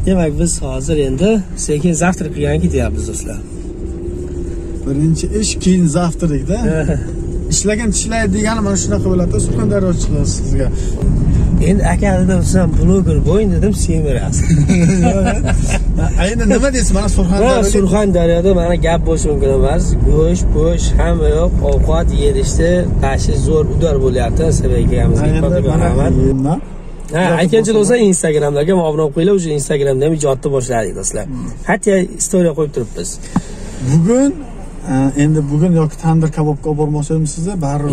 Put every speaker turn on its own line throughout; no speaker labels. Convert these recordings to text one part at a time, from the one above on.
Demak, biz hozir endi sekin zavtrak qilgan ketyapmiz do'stlar.
Birinchi ish keyin zavtrikda. Ishlagan tishlaydi degani mana shunaqa bo'ladi. Surxondaryochilar sizga.
Endi akadan sen bloger bo'yin dedim, semirasiz.
Endi nima deysiz? Mana Surxondaryoda.
Surxondaryoda mana gap bo'lishi mumkin emas. Go'sht, hamma yo'q, ovqat yeyishda tashi zo'r udar bo'lyapti. Sevakamizga rahmat. Ha, aytgancha do'stlar, Instagramlarga obuna qo'yinglar, o'sha Instagramda ham ijodni boshladik do'stlar. Hatto story qo'yib turibmiz.
Bugun bugun yoki tandir kabobga olib bormoqchimisiz? Baribir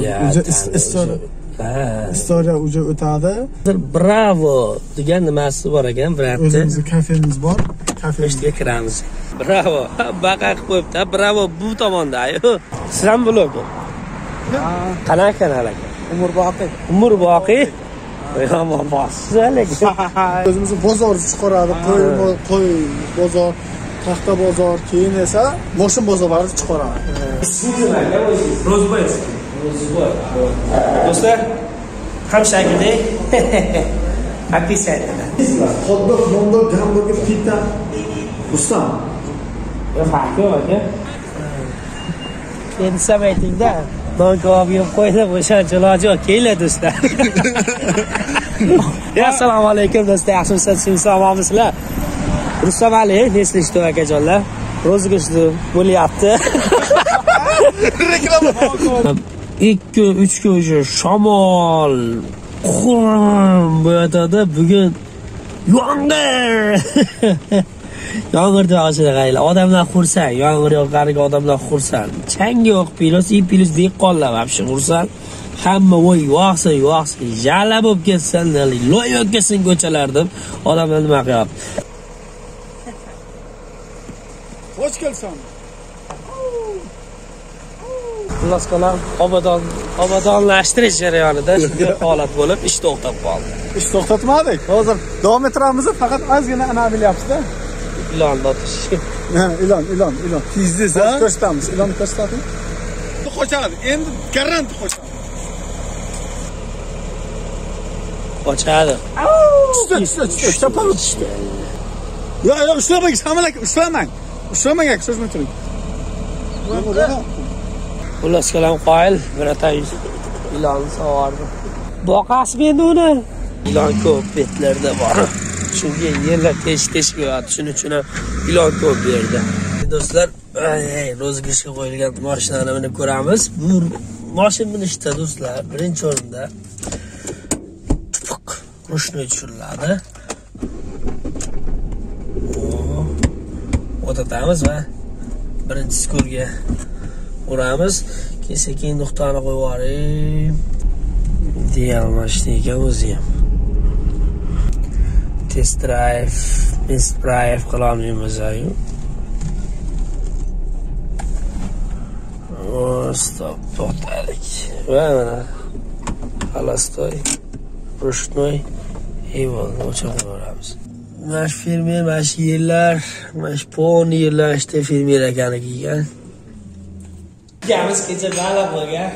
istoriya o'zi o'tadi.
Bravo degan nimasi bor ekan, biratda.
O'zimizning kafemiz bor.
Kafemizga kiramiz. Bravo. Baqa qilib qo'yibdi. Bravo bu tomonda-yu. Siz ham bloger. Qanaqa kanal aka? Umurboqiy. Yomon bossiz lekin.
O'zimizni bozor chiqaradi, qo'y bozor, taxta bozor, keyin esa moshin bozorlari chiqaradi.
Rozboy. Do'stlar, ham shakilda. Описание.
Hotdog, mondog, hamburger, pita. Rustam.
Ya farqi yo'q aka. Endi siz aytingda, non kebab yeb qo'yib, o'sha iloji yo'q. Kelinglar do'stlar. Assalomu alaykum do'stlar, yaxshimisiz? Siz omonmisizlar? Rustam Ali, neslishdi akajonlar. Rozg'ishdi bo'lyapti.
Reklama.
2-3 kun o'sha shamol bo'yatadi. Bugun yomg'ir. Yomg'ir to'g'risida qaylar. Odamlar xursand. Yomg'ir yoqqaniga odamlar xursand. Chang yo'q, pilos dehqonlar vobshe xursand. Hamma voy yo'qsa, jala bo'lib ketsin, loy bo'lib ketsin ko'chalar deb odamlar nima qilyapti?
Xo'sh kelsin.
Xulosqalar obodonlashtirish jarayonida shunday holat bo'lib, ish to'xtab qoldi.
Ish to'xtatmadik. Hozir davom ettiramiz, faqat ozgina ana bilyapsiz-da.
Ilonni otish.
Ilon. Tizsiz, ha? Ko'rsatamiz. Ilon ko'rsating. Qochadi. Endi garant qochadi.
Qochadi.
Tushdi. Yo, ushlamang, samalak, ushlamang. Ushlamang, so'zma turing.
Xullas kalam qoyil, bir atay ilonni savardi. Boqasmi endi uni? Ilon ko'p betlarda bor. Shunga yerlar tesh qo'yadi. Shuning uchun ilon ko'p berdi. Do'stlar, rozg'ishga qo'yilgan mashinani mana ko'ramiz. Bu mashin minishda do'stlar, birinchi o'rinda rushnoy tushiriladi. O'tatamiz va birinchi skurga uramiz. Keyin nuqtani qo'yib yuboring. Ideal mashina ekan o'zi ham. Test drive qilamiz-ayu. Stop, to'xtalik. Va mana xalastoy, rushnoy, evolni o'chirib yuboramiz. Mana fermer, mana yerlar, mana poni yerlar ishda fermer ekani kiygan. Gamiz kecha baliq bo'lgan.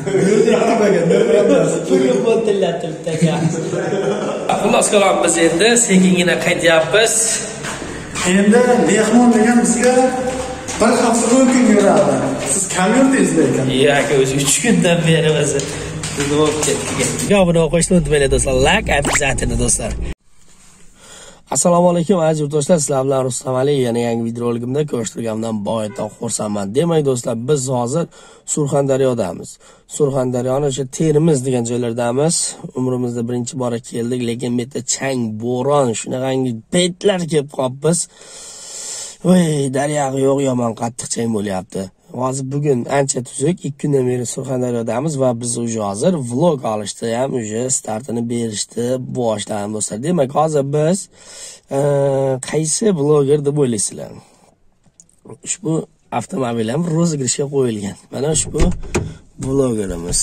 Bugun bo'ltirlatib ekan. Xullas kalam biz endi sekingina qaytyapmiz.
Endi mehmon degan bizga bir hafta 10 kun yuradi. Siz kam yurdingiz lekin.
Yo'q, o'zi 3 kundan beri o'zi nima bo'lib ketdi. Obuna qo'shni unutmanglar do'stlar. Like, обязательно do'stlar. Assalomu alaykum aziz yurtdoshlar, sizlar bilan Rustam Ali. Yana yangi videoroligimda ko'rishtirganimdan boyatdan xursandman. Demak do'stlar, biz hozir Surxondaryodamiz. Surxondaryoni o'sha Termiz degan joylardamiz. Umrimizda birinchi bora keldik, lekin bu yerda chang, bo'ron, shunaqangi paytlar kelib qolibmiz. Voy, daryoq yo'q, yomon qattiq chang bo'lyapti. Hozir bugun ancha tuzuk, 2 kundan beri Surxondaryodamiz va biz hozir vlog olishdi ham, startini berishdi, boshladim do'stlar. Demak, hozir biz qaysi bloger deb o'ylaysizlar? Ushbu avtomobil ham rozg'ishga qo'yilgan. Mana ushbu blogerimiz.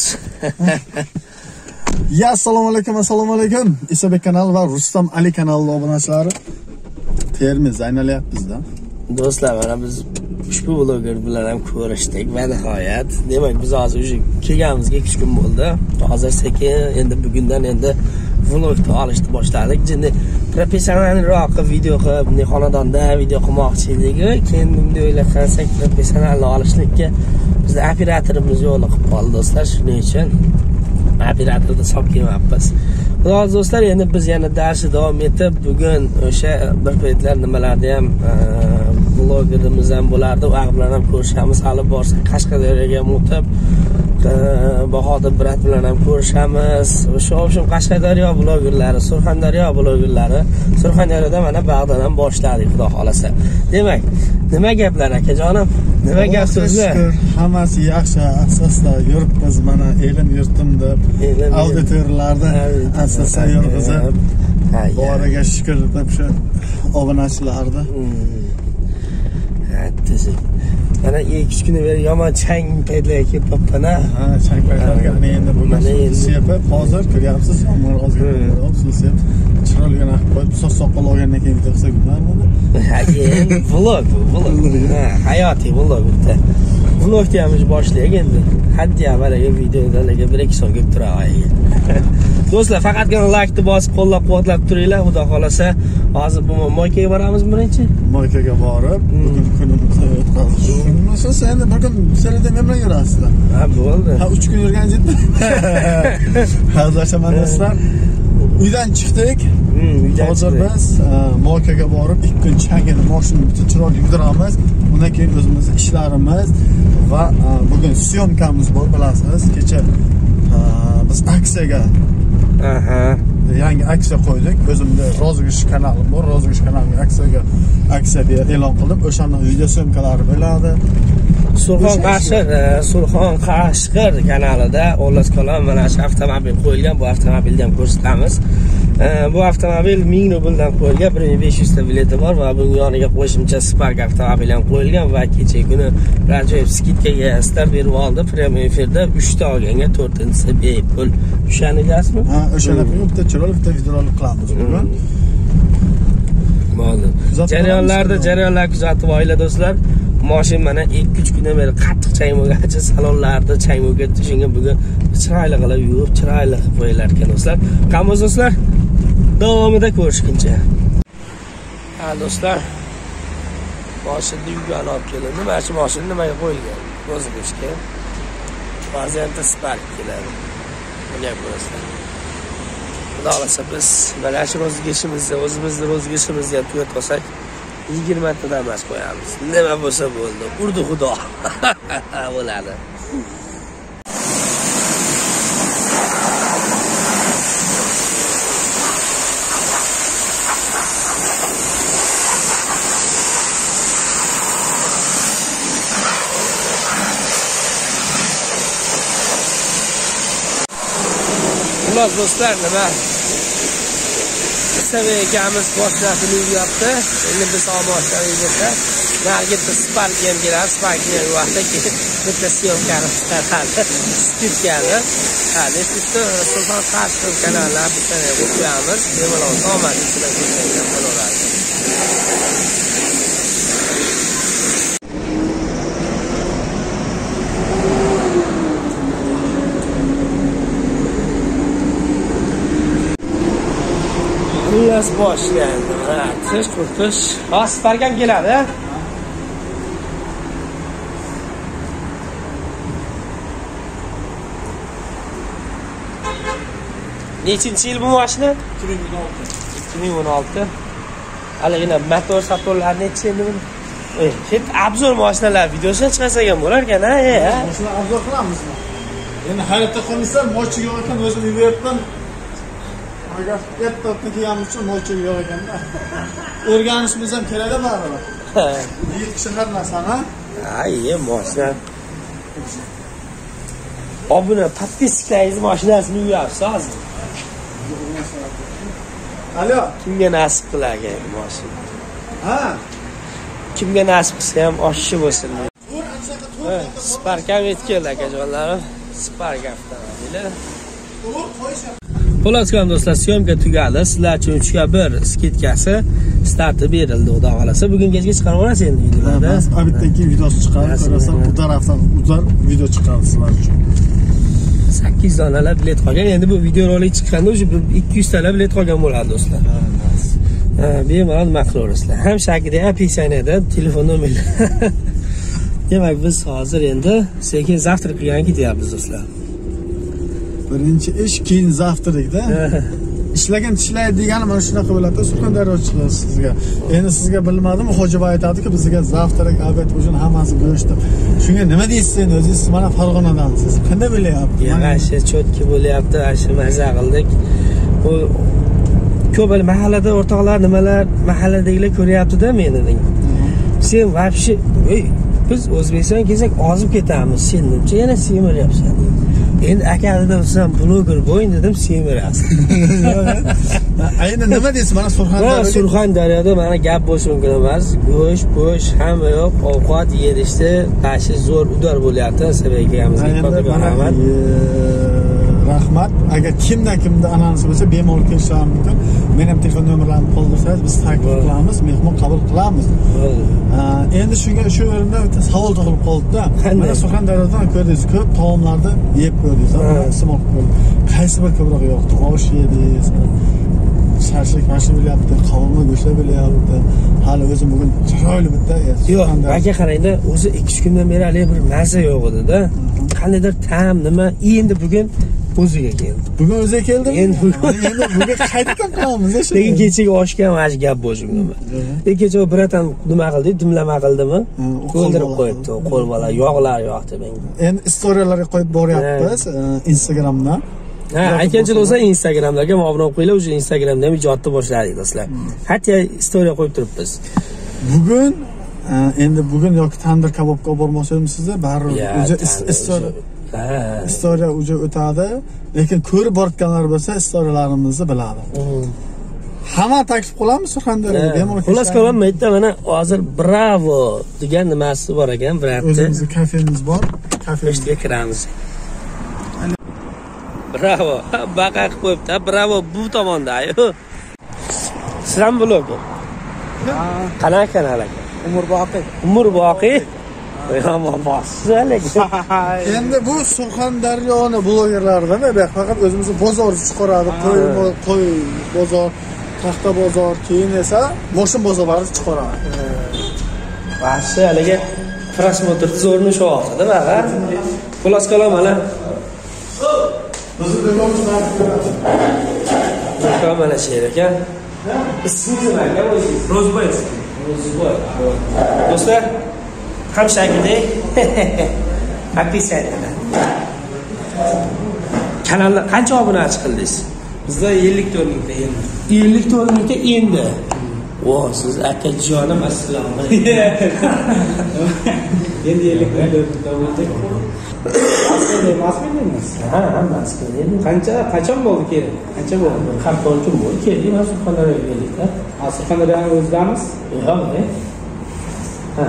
Ya, assalomu alaykum. Isabek kanali va Rustam Ali kanali obunachilari. Termiz aynalyapmiz-da. Do'stlar, mana biz ushbu bloger bilan ham ko'rishdik va nihoyat, demak biz hozir o'sha kelganimizga 2 kun bo'ldi. Hozir sekin endi bugundan endi vlogni olishni boshladik. Endi
professionalroq video qilib, bunday xonadonda video qilmoqchi edik. Keyin bunday o'ylab qarasak, professionalni olishlikka bizda operatorimiz yo'qlib qoldi do'stlar. Shuning uchun operatorni solib kelmayapmiz. Xudo do'stlar, endi biz yana darsni davom etib, bugun o'sha bir paytlar nimalarni ham blogerimiz ham bo'lardi, u bilan ham ko'rishamiz. Hali borsak Qashqadaryoga ham o'tib, Bahodir brat bilan ham ko'rishamiz. O'sha Qashqadaryo blogerlari, Surxondaryo blogerlari, Surxondaryoda mana bag'dan ham boshladik, xudo xolasa. Demak, nima gaplar akajonim? Nima gap so'zlar?
Hammasi yaxshi, asosda yuribmiz, mana elim yurtim deb auditorlarni asosda yurg'izib, boriga shukr deb shu obunachilarni. Mana 2-3 kun beri yomon chang paytlarga kelib qolibdi-na. Ha, chang paytlarga endi bugun sepib, hozir ko'ryapsiz, yomg'ir ozgina sepib, chiroyligini qilib qo'yib, so'q-soqqol olgandan keyin bitta qilsak bo'ladimi?
Ha, endi vlog. Ha, hayotiy vlog bitta. Vlogni ham boshlaylik endi. Hadya balaga videolarga 1-2 so'm kelib turadi. Do'stlar, faqatgina like-ni bosib, qo'llab-quvvatlab turinglar, xudo xolasa. Hozir bu Moykaga boramiz birinchi.
Moykaga borib, bugun kunimizni o'tkazamiz. Siz endi bugun sizlarda men bilan yurasizlar.
Ha, bo'ldi.
Ha, 3 kun yurgan jetdi. Hazırlaşaman do'stlar. Uydan chiqdik. Hozir biz Moykaga borib 2 kun changini mashinani chiroyli yuramiz. Undan keyin o'zimizning ishlarimiz va bugun syomkamiz bor, bilasiz. Kecha biz aksiyaga yangi aksiya qo'ydik. O'zimda Rozgish kanalim bor. Rozgish kanaliga aksiya e'lon qilib, o'shaning video syomkalari bo'ladi.
Surxon Qashqir kanalida O'llas Kalom mana shu avtomobil qo'yilgan. Bu avtomobilni ham ko'rsatamiz. Bu avtomobil 1000 rubldan qo'yilgan, 1500 ta bileti bor va buning yoniga qo'shimcha Spark avtomobili ham qo'yilgan va kecha kuni Rajoyev skidkaga start berib oldi. Premium efirda 3 ta olganga 4-inchisi bepul. O'shanigasizmi?
Ha, o'shani bitta chiroyli bitta videolar qilamiz bugun.
Bo'ldi. Jarayonlar kuzatib oila do'stlar. Mashin mana 2-3 kundan beri qattiq chang bo'lgancha salonlarda chang bo'lib ketdi. Shunga bugun chiroyli qilib yuvib, chiroyli qilib qo'yilar ekan do'stlar. Qamiz do'stlar, davomida ko'rishguncha. Ha do'stlar, mashinni uyga olib kelindi. Mana shu mashin nimaga qo'yilgan? Rozgishga. Vaziyatda Spark keladi. Bunga ko'rasizlar. Xudo xolasa biz mana shu rozgishimizni, o'zimizni rozgishimizni tugat olsak 20 ta damas qo'yamiz. Nima bo'lsa bo'ldi. Urdi xudo. Bo'ladi. Xullas do'stlar, nima? Istagan ekamiz boshlatini yaptı. Endi biz olmoqchilar yigitlar. Nargitta Spark ham keladi. Sparkni vaqtda bitta syomkani chiqaradi. Skidkani. Ha, Nesitto Surxon Qashqir kanallar bitta qo'yamiz. Bemalol omad ichida ko'rsangiz bo'laveradi. Xullas boshlandi. Ha, tish qurtish. Ha, Spark ham keladi. Nechinchi yil bu mashina? 2016. Haligina motor satorlar necha endi buni? Hep obzor mashinalar videosini chiqarsak ham bo'lar ekan-a?
Mashina obzor qilamizmi? Endi hayratda qolmaysan, mochi yo'q ekan, o'zim yuvyapman. Agar ertotni kiygan uchun mochi yo'q ekan-da. O'rganishimiz ham kerak-da baribir. Yigit kishi har narsani.
Ay, mashina. Obuna podpiskalaringiz mashinasini yuvyapsiz hozir.
Alo,
kimga nasib qilarkan mashina?
Ha?
Kimga nasib qilsa ham oshchi bo'lsin. Spark ham yetib keldi akajonlarim. Spark avtomobili. Xo'laskan do'stlar, syomka tugadi. Sizlar uchun 3/1 skidkasi starti berildi, xudo xolasa. Bugun kechga chiqarib olasiz endi videolarda.
Abitdan keyin videosi chiqarib, qarasam, bu tarafdan uzar video chiqarib sizlar uchun.
8 donalar bilet qolgan. Endi bu video rolik chiqqanda o'sha 200 talar bilet qolgan bo'ladi do'stlar. Bemalol nima qilaverasizlar. Ham shakida описаниеda telefon nomerlar. Demak, biz hozir endi sekin zavtrak qilgan ketyapmiz do'stlar.
Birinchi ish keyin zavtrakda. Ishlagan tishlaydi degani mana shunaqa bo'ladi. Surxondaryochilar sizga. Endi sizga bilmadim, Hojiboy aytadiki, bizga zavtrak albatta uchun hammasi go'sht. Shunga nima deysiz endi? O'zingiz mana Farg'onadansiz. Qanday bo'layapti?
Yaxshi, chotki bo'layapti, asha maza qildik. Bu ko'p mahallada o'rtoqlar nimalar mahalladagilar ko'ryapti-da meni. Sen вообще biz O'zbekiston kelsak ozib ketamiz. Sen nimcha yana semiryapsan? Endi akada bo'lsam bloger bo'yin dedim, semirasiz.
Endi nima deysiz? Mana
Surxondaryoda mana gap bo'lishi mumkin emas. Go'sht hamma yo'q, ovqat yeyishda tashi zo'r udar bo'lyapti. Sevakamizga rahmat.
Rahmat. Agar kimda anonsi bo'lsa bemalol kelishlari mumkin. Men ham telefon nomerlarimni qoldirsangiz, biz taklif qilamiz, mehmon qabul qilamiz. Endi shu o'rinda bitta savol tug'ilib qoldi-da. Mana Surxondaryodan ko'rdingiz, ko'p taomlarni yeb ko'rdingiz. Iste'mol qilib. Qaysi bir ko'proq yoqdi? Osh yedingiz. Shashlik mashina bo'lyapti, qovurma go'shtlar bo'lyapti. Hali o'zim bugun chiroyli bitta
yo'q, aka qarangda, o'zi 2 kundan beri hali bir mazza yo'q edi-da. Qandaydir ta'm nima, endi bugun o'ziga keldi.
Bugun o'ziga keldimi? Endi bugun qaytadan qilamiz shu.
Lekin kechaga oshgan mana shu gap bo'lsin nima. Kecha biratan nima qildi, dimlama qildimi? O'ldirib qo'yibdi, qo'l bola yog'lar yoqdi menga.
Endi storylarga qo'yib boryapmiz Instagramdan.
Aytgancha bo'lsa Instagramlarga obuna qo'yinglar, o'sha Instagramda ham ijodni boshladik do'stlar. Hatto story qo'yib turibmiz.
Bugun yoki tandir kabobga olib bormoqchimisiz? Baribir istoriya uje o'tadi, lekin ko'rib borganlar bo'lsa istoriyalarimizni biladi. Hamma taklif qilamiz Surxondaryoga.
Xullas qilmaydi, mana hozir bravo degan nimasi bor ekan, biratda.
O'zimizning kafemiz bor,
kafemizga kiramiz. Bravo, baqa qilib qo'yibdi. Bravo bu tomonda-yu. Siz ham bloger. Qanaqa kanal aka? Umr Boqiy. Yomon bossiz lekin.
Endi bu Surxondaryoni blogerlaridan faqat o'zimizni bozorni chiqaradi. Qo'y bozor, taxta bozor, keyin esa moshin bozorlarni chiqaradi.
Vasi haliga prasmotr zo'rni shu vaqtida baqa. Xullas qalam mana.
Bizni do'konimizdan
mana sher ekan. Ismingiz nima aka o'zingiz? Rozboy. Do'stlar, ham shakida описаниеda. Kanalda qancha obunachi qildingiz?
Bizda 54 mingta endi.
54 mingta endi. Vo, siz akajonim assalomu
Endi 54 mingta bo'ldi. Mas'ulmiz?
Ha, mas'ul.
Qachon bo'ldi keyin? Qancha bo'ldi?
Qartorchi bo'ldi. Keldik, mana Surxondaryoga keldik-da.
Surxondaryoning o'zidamiz?
Yo'q, ha.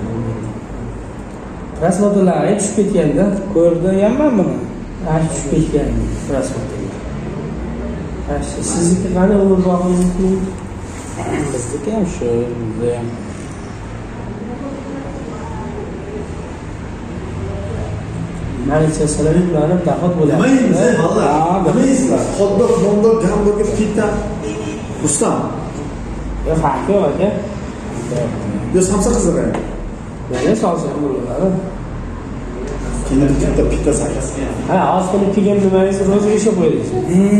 Rasmotlar ham tushib ketganda
ko'rdim buni.
Tushib ketgan rasmotlar. Sizniki qani Umr Boqiy?
Bizniki ham shu, bizda ham.
Malitsiyalar bilan dahot bo'lyapti.
Nima yeymiz, vallah? Nima yeysizlar? Hotdog, mondog, gamburger, pita. Rustam.
Ya farqi yo'q aka.
Yo samsa qizdirang.
Mana salsa ham bo'ladi.
Keyin bitta pita sakasi.
Ha, hozir kelgan nimangiz o'zi ishga qo'ydik.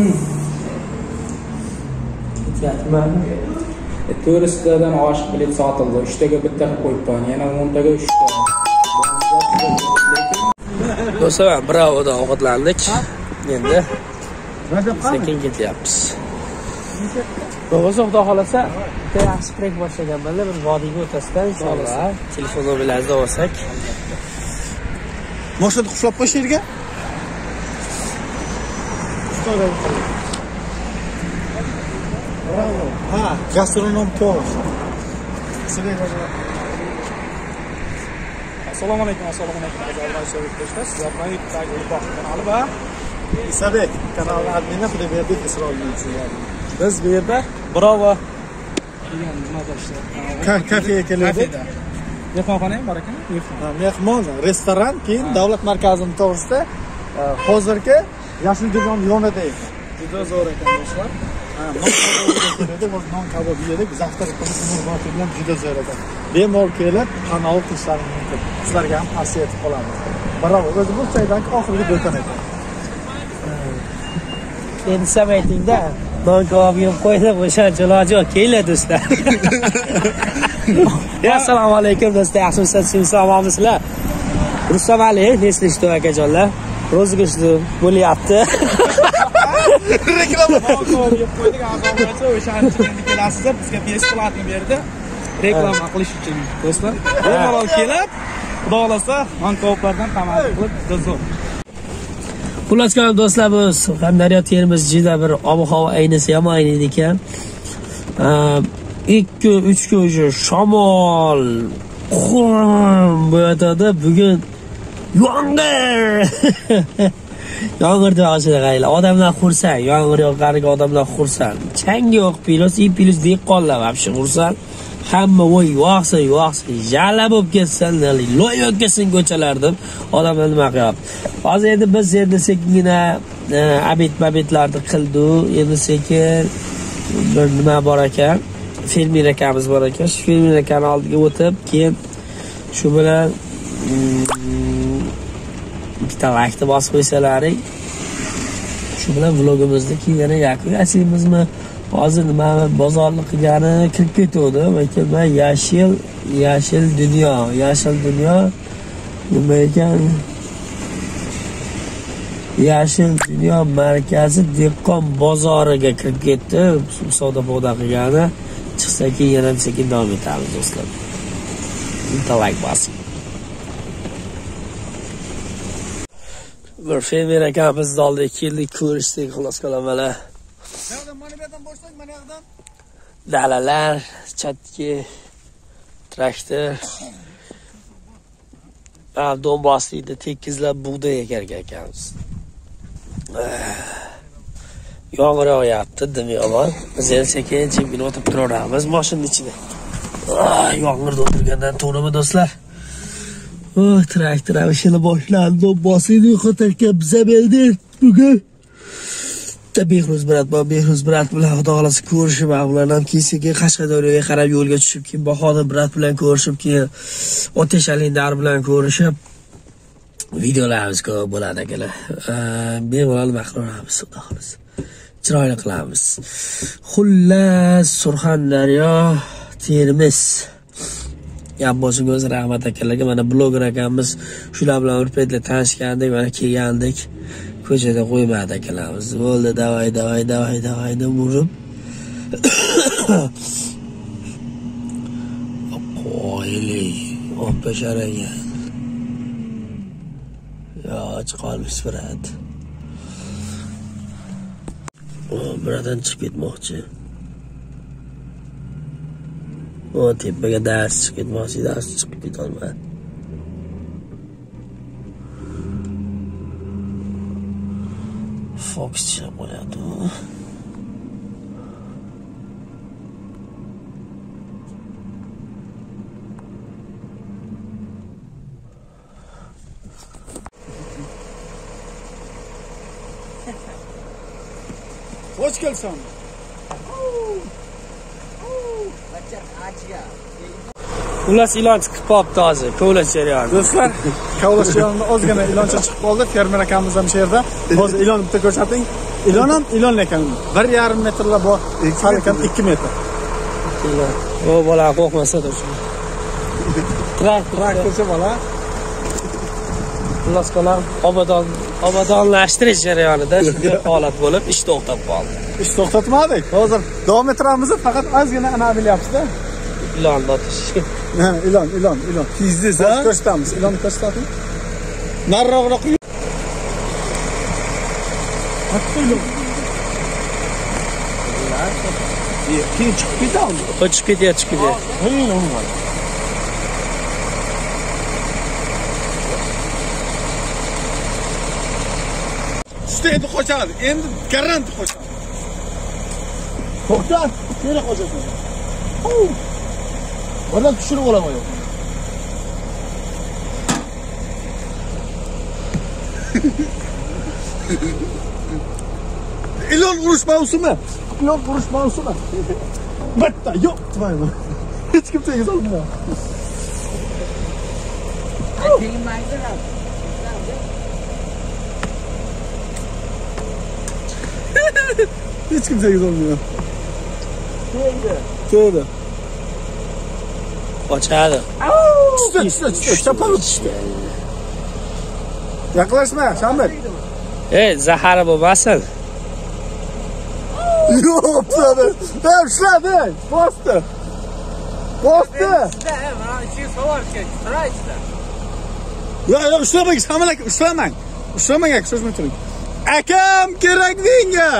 Ketyapman.
Turistlardan osh bilet sotildi. 3 taga bitta qilib qo'yibman. Yana 10 taga 3 ta.
Do'stlar, bravoda ovqatlandik. Endi sekin ketyapmiz. O'zi Xudo xolasa, bitta yaxshi trek boshlaganman-da, bir vodiyga o'tasizdan inshaalloh. Telefon nomerlaringizni olsak.
Mashina quflab qo'yish yerga. Ha, gastronom to'g'ri.
Assalomu alaykum. Sizlar bilan YouTube'dagi Ulug'bek kanali va
Isabek kanali admini Xudoybek Isroilov.
biz bu yerda Bravo degan nimada ishlayapmiz.
Kafega keldik.
Mehmonxona ham bor ekan.
Mehmon, restoran, keyin davlat markazining to'g'risida hozirgi Yashil divon yonida ekan.
Juda zo'r ekan do'stlar.
non kabob yedik. Zavtrak bilan juda zo'r edi. Bemalol kelib, qanoat qilishlaringiz mumkin. Sizlarga ham tavsiya etib qolamiz. Bravo, o'zi bu choydan oxirgi do'kon edi.
Endi siz aytingda, non kabob yeb qo'ydi, o'shancha iloji yo'q. Kelinglar do'stlar. Assalomu alaykum do'stlar, yaxshimisiz, sog'misizlar? Rustam Ali, Neslish akajonlar. Rozg'ishdi bo'lyapti.
Reklama yeb qo'ydik, asomatcha o'shancha endi kelasizlar, bizga besplatni berdi. Reklama qilish uchun do'stlar. Bemalol kelib, xudo xolasa, non-kaoblardan tamaddi qilib zo'r.
Xullas kalom do'stlar, bu Surxondaryo Termiz juda bir ob-havo aynisi yomon edi ekan. 2-3 kun shamol bo'yatadi. Bugun yomg'ir. Yomg'ir deg'ashida qaylar. Odamlar xursand. Yomg'ir yoqqaniga odamlar xursand. Chang yo'q, plus dehqonlar vobshe xursand. Hamma voy yo'qsa, jala bo'lib ketsin, loy o'tkasin ko'chalar deb odamlar nima qilyapti. Hozir endi biz sekingina abit-babitlarni qildik. Endi sekin bir nima bor ekan, fermer akamiz bor ekan. Shu fermer akani oldiga o'tib, keyin shu bilan ikkita laykni bosib qo'ysalaring, shu bilan vlogimizni keyin yakun yasaymizmi? Hozir nima bozorni qilgani kirib ketdi, lekin men yashil dunyo nima ekan? Yashil dunyo markazi dehqon bozoriga kirib ketdi. Savdo-savdo qilgani chiqsa keyin yana sekin davom etamiz do'stlar. Bitta like bosing. Bir fermer akamiz oldiga keldik, ko'rishdik, xolos qolaman. Dalalar, chatki, traktor, donboslikda tekizlab bug'doy ekar ekanmiz. Yomg'ir yog'yapti, dim yomon. Biz endi sekin o'tib turamiz mashina ichida. Yomg'irda o'tirgandan to'g'rimi do'stlar? Traktor ishini boshlandi, donboslikni yo'qotarkan biza beldi bugun. Behruz brat bilan xudo xolasi ko'rishib, ulardan ham keyin Qashqadaryoga qarab yo'lga tushib, keyin Bahodir brat bilan ko'rishib, keyin Otesh Alindar bilan ko'rishib, videolarimiz ko'p bo'ladi akalar. Bemalol maqronamiz, xudo xolasi. Chiroyli qilamiz. Xullas, Surxondaryo, Termiz. Gap bo'lsingiz, rahmat akalarga. Mana bloger akamiz shular bilan bir paytlar tanishgandik, mana kelgandik. Ko'chada qo'ymadi akalarimiz. Bo'ldi, davay deb urib. Qo'yli, opasharaga. Yo, chiqolmish brat. Buradan chiqib ketmoqchi. Tepaga dars chiqib ketmoqchi, dars chiqib ketolmadi. Fox bo'lyapti.
Hoş gelsin.
Xullas ilon chiqib qolibdi hozir, kovlash jarayoni.
Do'stlar, kovlash jarayonida ozgina iloncha chiqib qoldi. Fermer akamiz ham shu yerda. Hozir ilonni bitta ko'rsating. Ilon ham ilon ekan. 1,5 metrlar bor, salkam 2 metr.
O bola qo'rqmasa tursin.
Traktorchi bola.
Xullas qalam obodonlashtirish jarayonida shunday holat bo'lib, ish to'xtab qoldi.
Ish to'xtatmadik. Hozir davom ettiramiz, faqat ozgina ana bilyapsiz-da.
İlonni otish.
Ha, ilon. Tezsiz ha? Ko'rsatamiz. Ilonni ko'rsating. Nariroqroq. Hatto'yim. Keyin chiqib ketadi.
Chiqib ketyapti.
Usta endi qochadi. Endi garanti qochadi. To'xta, nera qochasan? Buradan tushirib olaman yo'q. İlon urush mavsumi. million kurush mavsumi. Bitta yo'q demayman. Hech kim tegiz olmaydi. Hech kim tegiz olmaydi. Tegdi.
Qochadi.
Tushdi. Chapam tushdi. Yaqinlashma, Shamil.
Zahari bo'lmasin.
Yo'q, ushladi. Bosdi. Yo'q, ushlamang, Shamil aka, ushlamang. Ushlamang aka, so'zini turing. Akam kerak menga.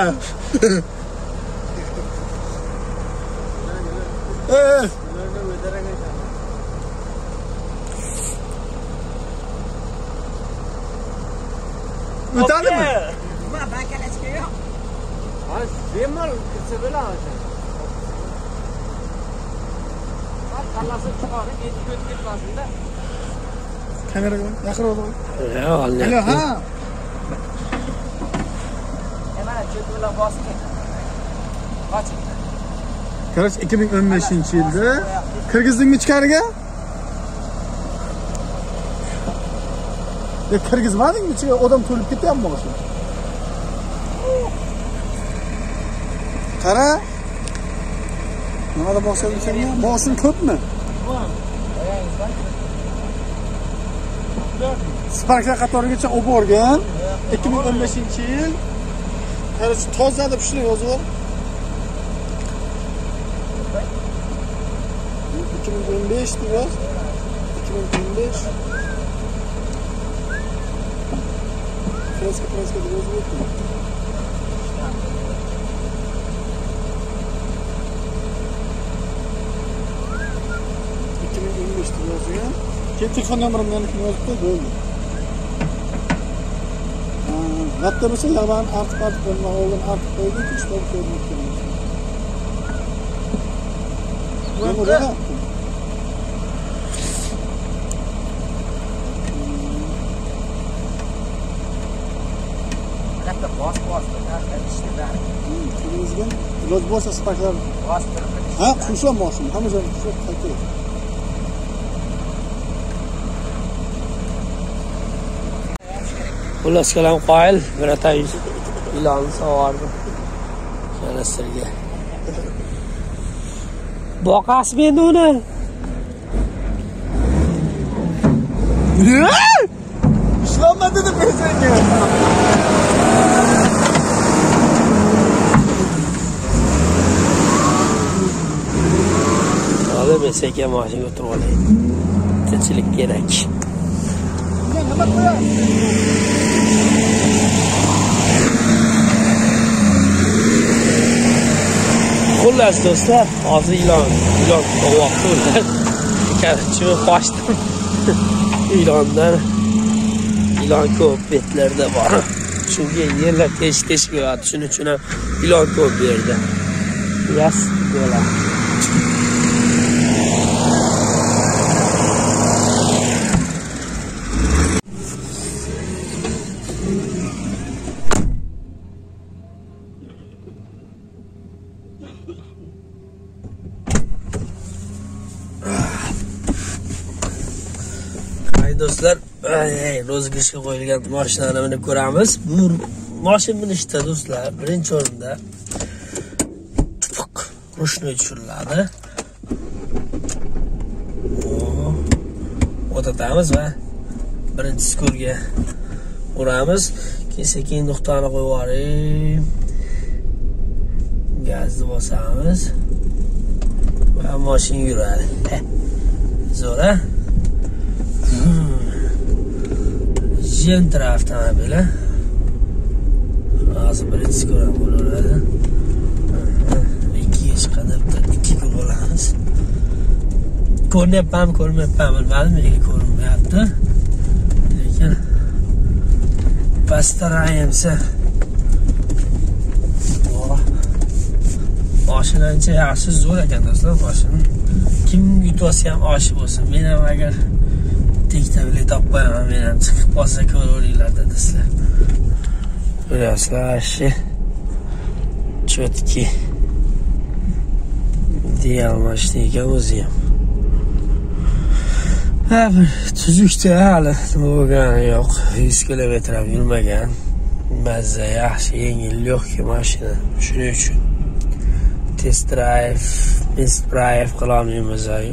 O'tadimi?
Nima bakalashga yo'q. Bemal kirsa bo'ladi. Qallasini chiqarib, etib ketmasin-da.
Kameraga yaqinroq bo'l.
Alo,
ha.
Mana chet bilan bosdi. Qochib.
Qarаш 2015-yilda kirgizdingmi ichkariga? Kirgizmadingmi ichiga? Odam to'lib ketyapmi boshqa? Qara. Nimada boshlayapsan sen? Boshing ko'pmi? Sparklar qatorigacha olib borgan. 2015-yil. Qarash toza deb shuni yozib. 2015 diyor. 2015. Freska diyor. 2015 diyor. Keyin telefon nomerimni yozib bo'ldi. Hatta mesela ben artık olma oğlum artık koydum ki işte koydum ki. Ben oraya attım.
Hatta bastı. İşte ben.
Temizgen. Rod bosa sparklar.
Bastı.
Ha, kuşa masum. Hamı canım kuşa kalktı.
Xullas kalam qoyil, bir atay ilonni sovardim. Kanasirga. Boqasmi endi uni?
İşlanma dedim ben senga.
Hozir men sekin mashinaga o'tirib olay. Tinchlik kerak.
Nima qo'yay?
Xullas do'stlar, hozir ilon qo'yapti ular. Chiqib qochdim. Ilon ko'p betlarda bor. Shunga yerlar tesh qo'yadi. Shuning uchun ham ilon ko'p bu yerda. Yas bo'ladi. Do'stlar, rozgishga qo'yilgan mashinani minib ko'ramiz. Bu mashina minishda do'stlar, birinchi o'rinda tupuq rushni tushiriladi. O'tatamiz va birinchi skurga uramiz. Keyin nuqtani qo'yib yuborib, gazni bosamiz va mashina yuradi. Zo'ra. Gentra avtomobili. Hozir birinchi ko'ram bo'laveradi. 2 chiqadi, 2 olamiz. Ko'ryapmanmi, bilmadim, menga ko'rinmayapti. Lekin pastarayimsa. Mashinancha yaxshi zo'r ekan do'stlar, mashina. Kim yutsa ham oshi bo'lsin. Men ham agar tekta bilet topmayman, men ham chiqib qolsa ko'raveringlar dedisizlar. Ko'ryapsizlar, chotki. Diye almıştı ekan o'zi ham. Ha, bir tuzukda hali nima bo'lgani yo'q. 100 kilometr ham yurmagan. Mazza yaxshi, yengil, yo'q-ku mashina. Shuning uchun test drive qilolmaymiz-ku.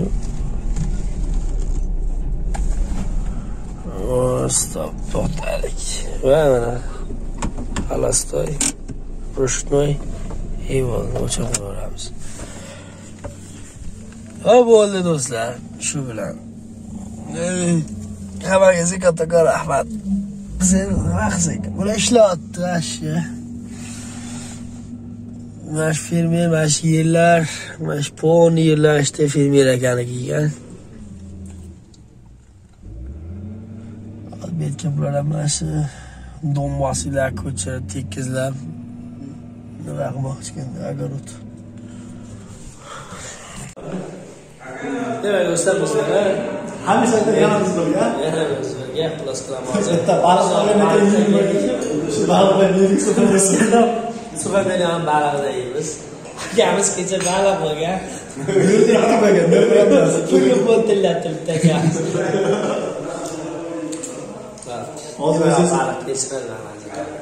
Stop, to'xtadik. Va mana холостой, ручной и вот o'chiramiz. Ha bo'ldi do'stlar, shu bilan. Hammaga katta rahmat. Bizni vaqtsak, buni ishlatdi ashi. Mash fermer, mash yerlar, mash pon yerlar işte fermer ekanligi ekan. Albatta bular emas. Donbaslar ko'chirib tekizlab nima qilmoqchikan огород. Demak do'stlar, bizlar
Hamisada yanimizda bo'lgan.
yana bizga plus qilamiz.
Bitta baliqlarga shu baliqlarni yedik
Suxandani ham baliqda yeymiz. Akamiz kecha baliq bo'lgan.
Yurdi yoqmagan, nima
Bugun bo'ltillatib takamiz. Hozir baliq kechiramiz.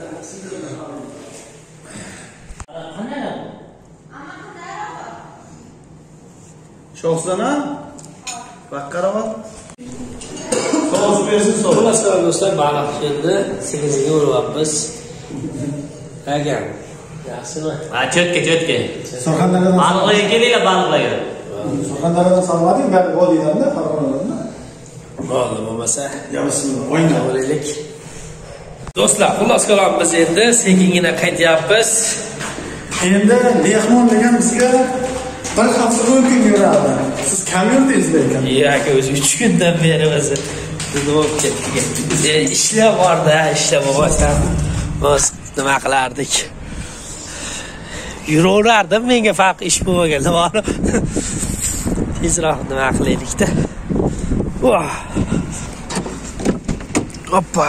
Shoxsana. Baqqaravat. So'z bersin so'z.
Xullas do'stlar, baliq keldi. Sekiziga uryapmiz. Akam. Yaxshimi?
Ha, cho'tka.
Surxondaryodan
Baliqlarga keling, baliqlarga.
Surxondaryodan salmading, bari vodiylarni, Farg'onalarni.
Bo'ldi, bo'lmasa
Ya bismillah, o'yna.
bo'laylik. Do'stlar, xullas kalom biz endi sekingina qaytyapmiz.
Endi mehmon degan bizga bir hafta mumkin yuradi. Siz kam yurdingiz lekin.
Yo'q, o'zi 3 kundan beri o'zi nima bo'lib ketdi. Ishlar borda, ishlar bo'lmasam biz nima qilardik? Yuraverardim, menga farq ish bo'lmaganda bor. Tezroq nima qilaylik-da. Hoppa.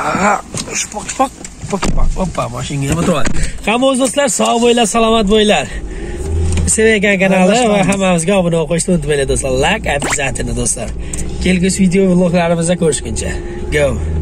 Hoppa, mashinaga nima turadi? Hamma do'stlar, sog' bo'linglar, salomat bo'linglar. Sevgan kanali va hammamizga obuna bo'lishni unutmanglar do'stlar. Like обязательно do'stlar. Kelgusi video vloglarimizda ko'rishguncha. Go.